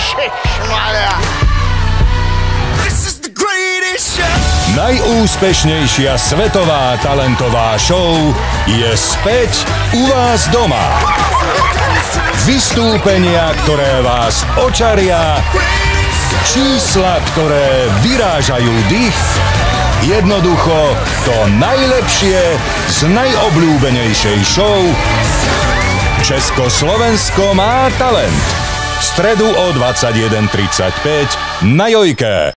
Ježišmarja. Najúspešnejšia svetová talentová show je späť u vás doma. Vystúpenia, ktoré vás očaria, čísla, ktoré vyrážajú dých, jednoducho to najlepšie z najobľúbenejšej show Československo má talent. V stredu o 21:35 na Jojke.